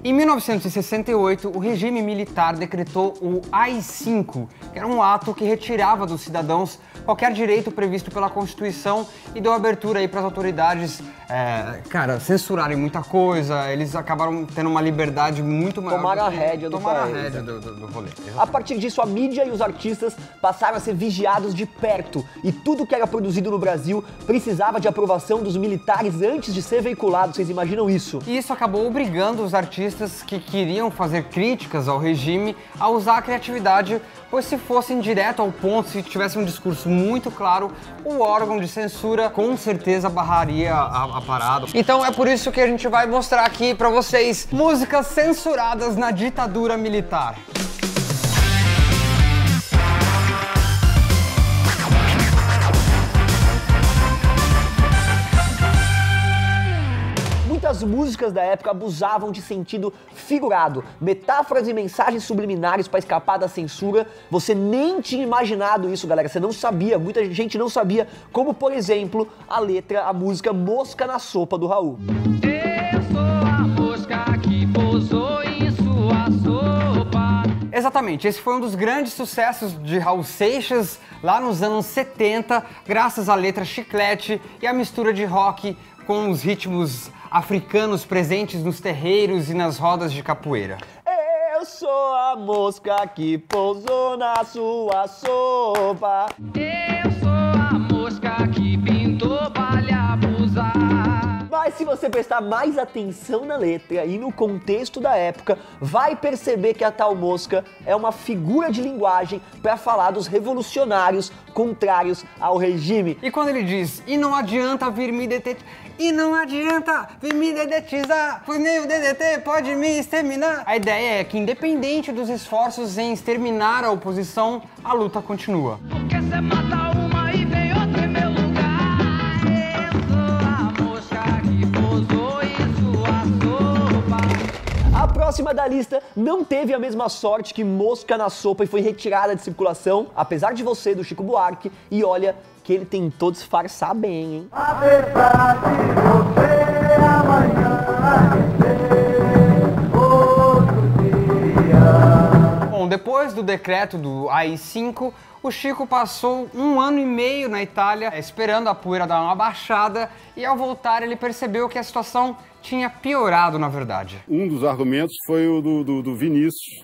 Em 1968, o regime militar decretou o AI-5, que era um ato que retirava dos cidadãos qualquer direito previsto pela Constituição e deu abertura aí para as autoridades, censurarem muita coisa. Eles acabaram tendo uma liberdade muito maior. Tomaram a rédea do país. Tomaram a rédea do rolê. Exatamente. A partir disso, a mídia e os artistas passaram a ser vigiados de perto e tudo que era produzido no Brasil precisava de aprovação dos militares antes de ser veiculado. Vocês imaginam isso? E isso acabou obrigando os artistas que queriam fazer críticas ao regime a usar a criatividade, pois se fossem direto ao ponto, se tivesse um discurso muito claro, o órgão de censura com certeza barraria a parada. Então é por isso que a gente vai mostrar aqui pra vocês músicas censuradas na ditadura militar. Muitas músicas da época abusavam de sentido figurado, metáforas e mensagens subliminares para escapar da censura. Você nem tinha imaginado isso, galera, você não sabia, muita gente não sabia, como por exemplo, a música Mosca na Sopa do Raul. Eu sou a mosca que pousou em sua sopa. Exatamente, esse foi um dos grandes sucessos de Raul Seixas lá nos anos 70, graças à letra chiclete e à mistura de rock com os ritmos africanos presentes nos terreiros e nas rodas de capoeira. Eu sou a mosca que pousou na sua sopa. Eu sou a mosca que pintou pra lhe abusar. Mas se você prestar mais atenção na letra e no contexto da época, vai perceber que a tal mosca é uma figura de linguagem para falar dos revolucionários contrários ao regime. E quando ele diz, e não adianta vir me deter, e não adianta vir me dedetizar, pois nem o DDT pode me exterminar. A ideia é que, independente dos esforços em exterminar a oposição, a luta continua. Porque cê mata uma e vem outra em meu lugar. Eu sou a mosca que pousou em sua sopa. A próxima da lista não teve a mesma sorte que Mosca na Sopa e foi retirada de circulação, apesar de você, do Chico Buarque, e olha que ele tentou disfarçar bem, hein? Apesar de você amanhã ser outro dia. Bom, depois do decreto do AI-5, o Chico passou 1 ano e meio na Itália esperando a poeira dar uma baixada e ao voltar ele percebeu que a situação tinha piorado na verdade. Um dos argumentos foi o do Vinícius,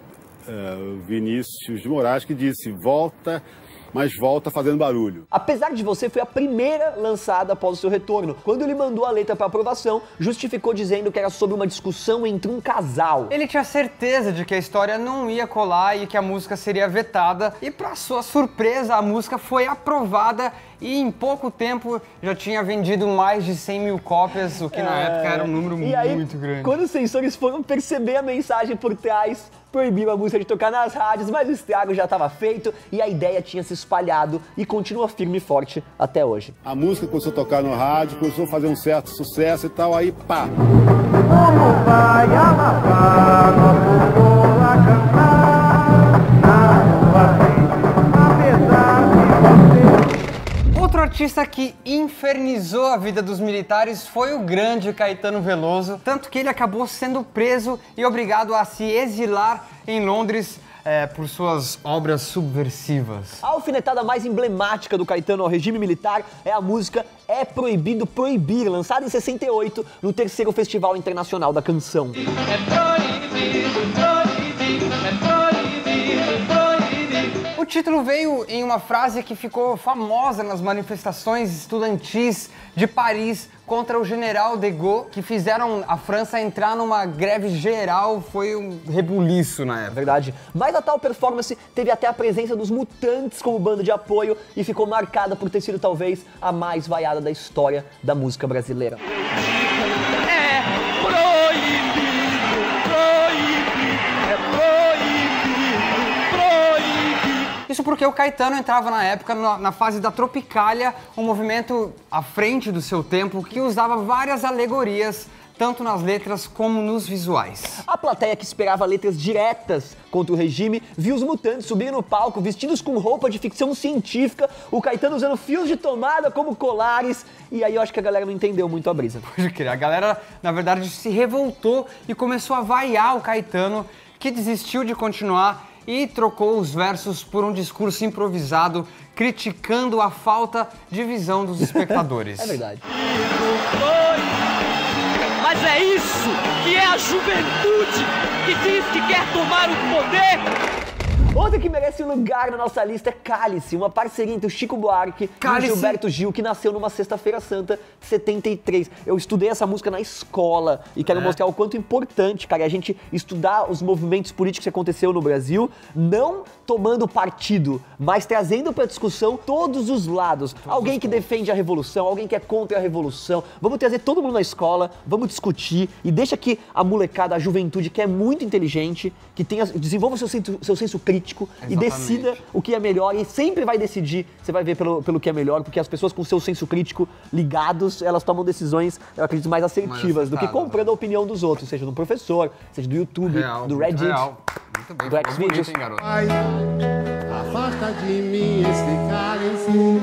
Vinícius de Moraes, que disse, volta, mas volta fazendo barulho. Apesar de você, foi a primeira lançada após o seu retorno. Quando ele mandou a letra para aprovação, justificou dizendo que era sobre uma discussão entre um casal. Ele tinha certeza de que a história não ia colar e que a música seria vetada, e para sua surpresa a música foi aprovada e em pouco tempo já tinha vendido mais de 100 mil cópias, o que na época era um número muito grande. Quando os censores foram perceber a mensagem por trás, proibiu a música de tocar nas rádios, mas o estrago já estava feito e a ideia tinha se espalhado e continua firme e forte até hoje. A música começou a tocar no rádio, começou a fazer um certo sucesso e tal, aí pá! Como vai alabar nosso povo a cantar na rua frente, apesar de você. Outro artista que infernizou a vida dos militares foi o grande Caetano Veloso, tanto que ele acabou sendo preso e obrigado a se exilar em Londres por suas obras subversivas. A alfinetada mais emblemática do Caetano ao regime militar é a música É Proibido Proibir, lançada em 68 no 3º Festival Internacional da Canção. É proibido, proibido, é proibido, proibido. O título veio em uma frase que ficou famosa nas manifestações estudantis de Paris contra o general de Gaulle, que fizeram a França entrar numa greve geral. Foi um rebuliço na época. Verdade. Mas a tal performance teve até a presença dos Mutantes como banda de apoio e ficou marcada por ter sido talvez a mais vaiada da história da música brasileira. É proibido, proibido, é proibido, proibido. Isso porque o Caetano entrava na época na fase da Tropicália, um movimento à frente do seu tempo que usava várias alegorias tanto nas letras como nos visuais. A plateia que esperava letras diretas contra o regime viu os Mutantes subirem no palco vestidos com roupa de ficção científica, o Caetano usando fios de tomada como colares, e aí eu acho que a galera não entendeu muito a brisa. Pode crer, a galera, na verdade, se revoltou e começou a vaiar o Caetano, que desistiu de continuar e trocou os versos por um discurso improvisado, criticando a falta de visão dos espectadores. É verdade. Mas é isso que é a juventude que diz que quer tomar o poder! Outra que merece um lugar na nossa lista é Cálice, uma parceria entre o Chico Buarque e o Gilberto Gil, que nasceu numa Sexta-feira Santa de 73. Eu estudei essa música na escola e quero mostrar o quanto importante, cara, é a gente estudar os movimentos políticos que aconteceu no Brasil, não tomando partido, mas trazendo pra discussão todos os lados. Alguém que defende a revolução, alguém que é contra a revolução. Vamos trazer todo mundo na escola, vamos discutir e deixa que a molecada, a juventude, que é muito inteligente, que desenvolva seu senso crítico, e decida o que é melhor, e sempre vai decidir, você vai ver pelo que é melhor, porque as pessoas com seu senso crítico ligados, elas tomam decisões, eu acredito, mais assertivas do que comprando a opinião dos outros, seja do professor, seja do YouTube, do Reddit, Muito bem, do Xvideos. garoto. Pai, afasta de mim esse cálice.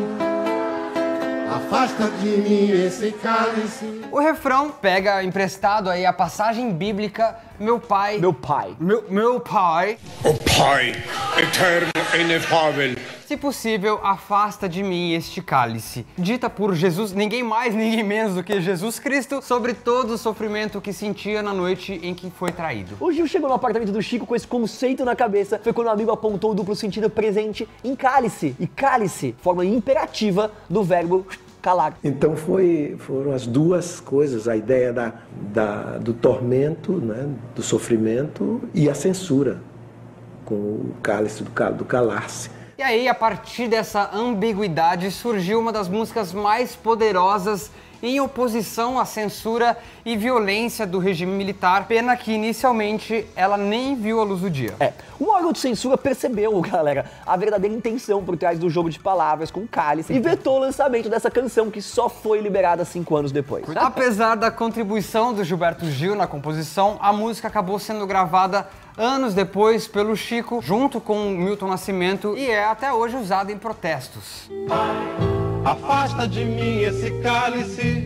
Afasta de mim esse cálice. O refrão pega emprestado aí a passagem bíblica, meu pai... Meu pai. Meu pai... O Pai, eterno e inefável. Se possível, afasta de mim este cálice. Dita por Jesus, ninguém mais, ninguém menos do que Jesus Cristo, sobre todo o sofrimento que sentia na noite em que foi traído. O Gil chegou no apartamento do Chico com esse conceito na cabeça, foi quando o amigo apontou o duplo sentido presente em cálice. E cálice, forma imperativa do verbo calar. Então foram as duas coisas, a ideia do tormento, né, do sofrimento, e a censura, com o cálice do calar-se. E aí, a partir dessa ambiguidade, surgiu uma das músicas mais poderosas em oposição à censura e violência do regime militar, pena que inicialmente ela nem viu a luz do dia. O órgão de censura percebeu, galera, a verdadeira intenção por trás do jogo de palavras com cálice e vetou o lançamento dessa canção, que só foi liberada 5 anos depois. Apesar da contribuição do Gilberto Gil na composição, a música acabou sendo gravada anos depois pelo Chico, junto com Milton Nascimento, e é até hoje usada em protestos. Afasta de mim esse cálice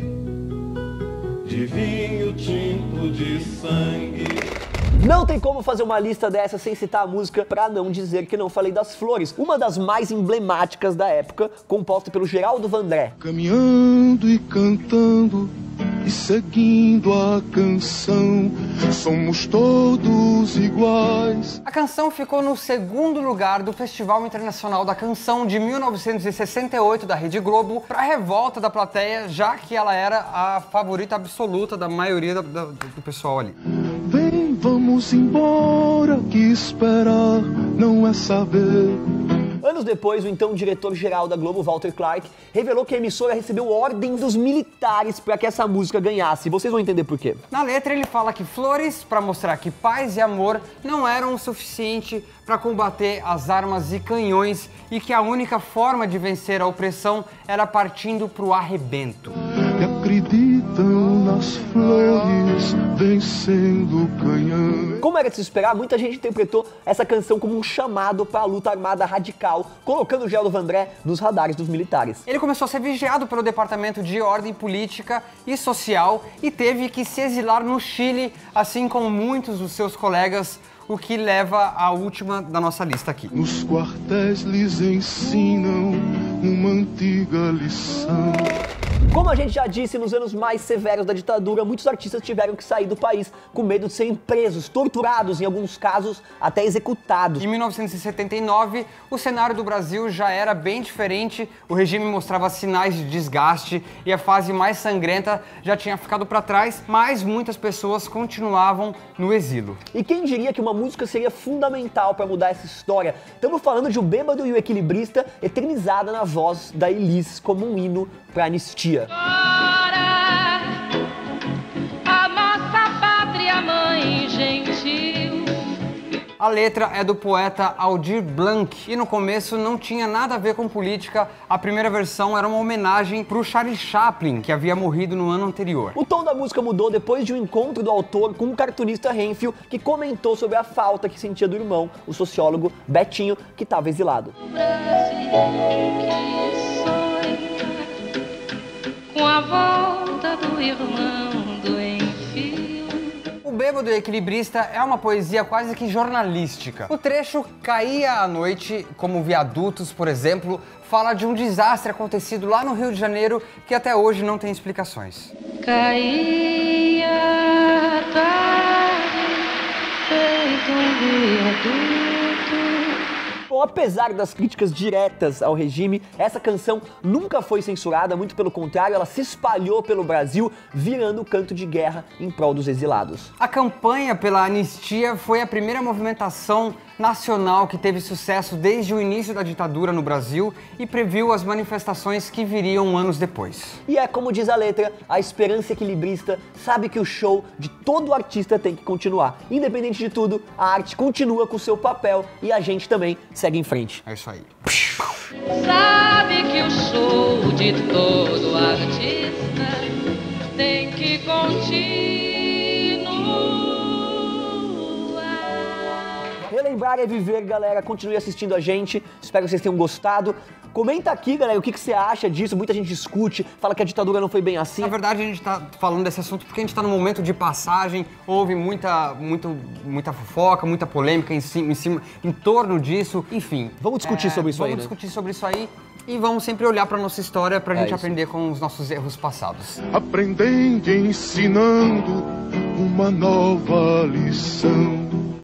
de vinho tinto de sangue. Não tem como fazer uma lista dessa sem citar a música pra não dizer que não falei das Flores, uma das mais emblemáticas da época, composta pelo Geraldo Vandré. Caminhando e cantando e seguindo a canção, somos todos iguais. A canção ficou no segundo lugar do Festival Internacional da Canção de 1968 da Rede Globo, para revolta da plateia, já que ela era a favorita absoluta da maioria do pessoal ali. Vem, vamos embora, que esperar não é saber. Anos depois, o então diretor-geral da Globo, Walter Clark, revelou que a emissora recebeu ordens dos militares para que essa música ganhasse. Vocês vão entender por quê. Na letra ele fala que flores, para mostrar que paz e amor não eram o suficiente para combater as armas e canhões, e que a única forma de vencer a opressão era partindo pro arrebento. E acreditam nas flores vencendo o canhão. Como era de se esperar, muita gente interpretou essa canção como um chamado para a luta armada radical, colocando o Geraldo Vandré nos radares dos militares. Ele começou a ser vigiado pelo Departamento de Ordem Política e Social e teve que se exilar no Chile, assim como muitos dos seus colegas, o que leva à última da nossa lista aqui. Nos quartéis lhes ensinam uma antiga lição. Como a gente já disse, nos anos mais severos da ditadura, muitos artistas tiveram que sair do país com medo de serem presos, torturados, em alguns casos até executados. Em 1979, o cenário do Brasil já era bem diferente, o regime mostrava sinais de desgaste e a fase mais sangrenta já tinha ficado para trás, mas muitas pessoas continuavam no exílio. E quem diria que uma música seria fundamental para mudar essa história? Estamos falando de O Bêbado e o Equilibrista, eternizada na voz da Elis como um hino para anistia. Ora, a nossa pátria mãe gentil. A letra é do poeta Aldir Blanc e no começo não tinha nada a ver com política. A primeira versão era uma homenagem para o Charlie Chaplin, que havia morrido no ano anterior. O tom da música mudou depois de um encontro do autor com o cartunista Renfield, que comentou sobre a falta que sentia do irmão, o sociólogo Betinho, que estava exilado. Com a volta do irmão do Enfio. O Bêbado e Equilibrista é uma poesia quase que jornalística. O trecho Caía à Noite, como Viadutos, por exemplo, fala de um desastre acontecido lá no Rio de Janeiro que até hoje não tem explicações. Caía a tarde, feito um viaduto. Bom, apesar das críticas diretas ao regime, essa canção nunca foi censurada, muito pelo contrário, ela se espalhou pelo Brasil, virando canto de guerra em prol dos exilados. A campanha pela anistia foi a primeira movimentação nacional que teve sucesso desde o início da ditadura no Brasil e previu as manifestações que viriam anos depois. E é como diz a letra, a esperança equilibrista sabe que o show de todo artista tem que continuar. Independente de tudo, a arte continua com o seu papel e a gente também segue em frente. É isso aí. Sabe que o show de todo artista tem que continuar. Relembrar é viver, galera. Continue assistindo a gente. Espero que vocês tenham gostado. Comenta aqui, galera, o que você acha disso. Muita gente discute, fala que a ditadura não foi bem assim. Na verdade, a gente tá falando desse assunto porque a gente tá num momento de passagem, houve muita fofoca, muita polêmica em torno disso, enfim. Vamos discutir sobre isso aí, né? Vamos discutir sobre isso aí e vamos sempre olhar pra nossa história pra gente isso. aprender com os nossos erros passados. Aprendendo e ensinando uma nova lição.